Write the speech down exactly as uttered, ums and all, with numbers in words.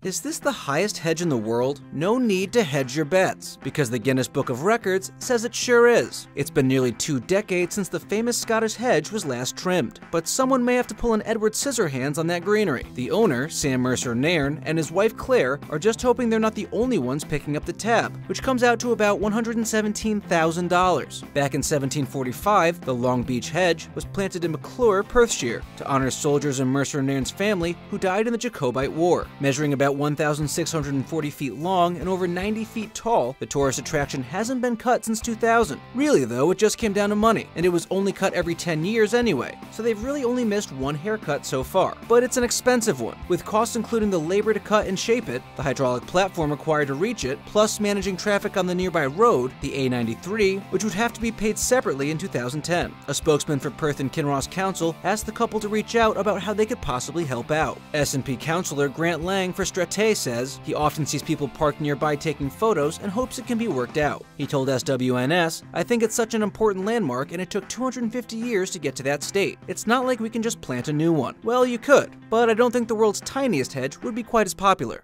Is this the highest hedge in the world? No need to hedge your bets, because the Guinness Book of Records says it sure is. It's been nearly two decades since the famous Scottish hedge was last trimmed, but someone may have to pull an Edward Scissorhands on that greenery. The owner, Sam Mercer Nairn, and his wife Claire are just hoping they're not the only ones picking up the tab, which comes out to about one hundred seventeen thousand dollars. Back in seventeen forty-five, the Long Beach hedge was planted in McClure, Perthshire, to honor soldiers in Mercer Nairn's family who died in the Jacobite War. Measuring about one thousand six hundred forty feet long and over ninety feet tall, the tourist attraction hasn't been cut since two thousand. Really though, it just came down to money, and it was only cut every ten years anyway, so they've really only missed one haircut so far. But it's an expensive one, with costs including the labor to cut and shape it, the hydraulic platform required to reach it, plus managing traffic on the nearby road, the A ninety-three, which would have to be paid separately in two thousand ten. A spokesman for Perth and Kinross Council asked the couple to reach out about how they could possibly help out. S and P councillor Grant Lang for Strate says he often sees people parked nearby taking photos and hopes it can be worked out. He told S W N S, "I think it's such an important landmark and it took two hundred fifty years to get to that state. It's not like we can just plant a new one." Well, you could, but I don't think the world's tiniest hedge would be quite as popular.